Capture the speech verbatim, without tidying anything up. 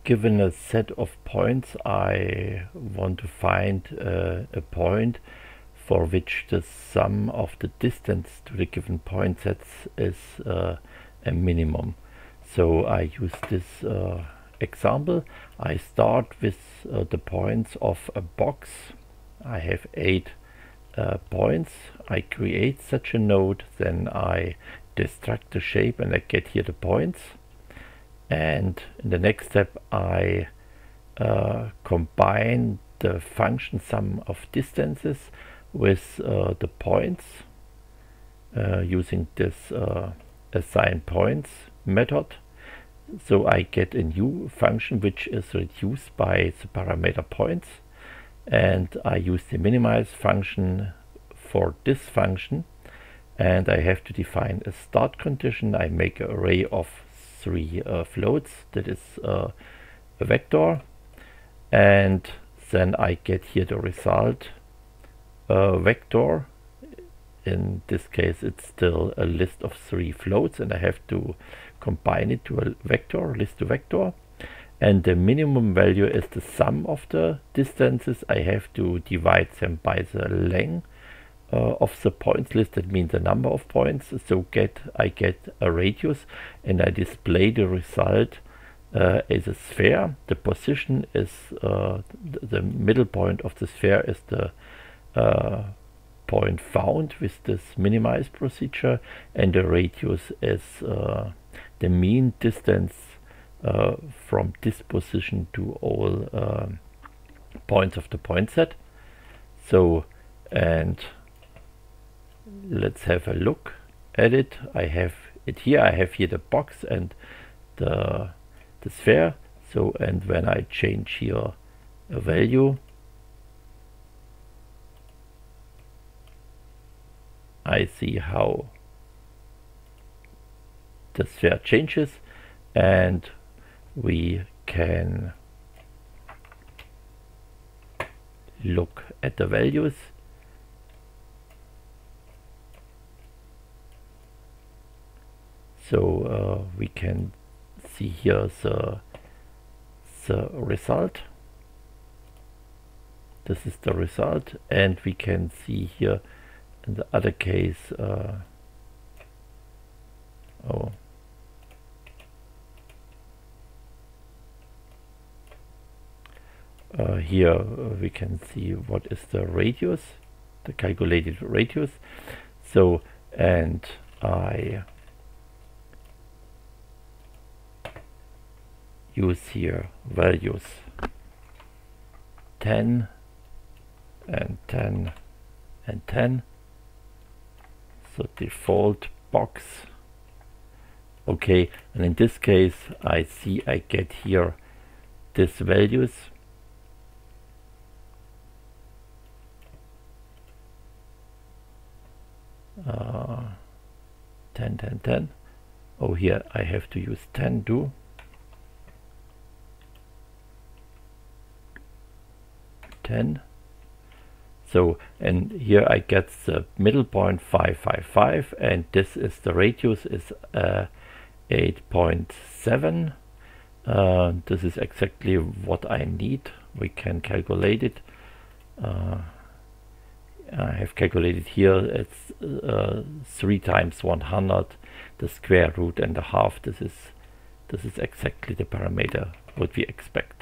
given a set of points, I want to find uh, a point for which the sum of the distance to the given point sets is uh, a minimum. So I use this uh, example. I start with uh, the points of a box. I have eight uh, points. I create such a node, then I destruct the shape and I get here the points. And in the next step I uh, combine the function sum of distances with uh, the points uh, using this uh, assign points method. So I get a new function which is reduced by the parameter points, and I use the minimize function for this function, and I have to define a start condition. I make an array of three uh, floats, that is uh, a vector, and then I get here the result uh, vector. In this case it's still a list of three floats, and I have to combine it to a vector, list to vector, and the minimum value is the sum of the distances. I have to divide them by the length uh, of the points list, that means the number of points. So get I get a radius, and I display the result uh, as a sphere. The position is uh, th the middle point of the sphere is the uh, point found with this minimize procedure, and the radius is uh, the mean distance uh, from this position to all uh, points of the point set. So, and let's have a look at it. I have it here. I have here the box and the the sphere. So, and when I change here a value, I see how the sphere changes, and we can look at the values. So uh, we can see here the, the result. This is the result, and we can see here in the other case, uh, oh, uh, here uh, we can see what is the radius, the calculated radius. So, and I use here values ten and ten and ten. So default box. Okay, and in this case I see I get here these values. Uh, ten, ten, ten. Oh, here I have to use ten too. ten. So, and here I get the middle point five five five, and this is the radius is uh, eight point seven. Uh, this is exactly what I need. We can calculate it. Uh, I have calculated here it's uh, three times one hundred, the square root and a half. This is this is exactly the parameter what we expect.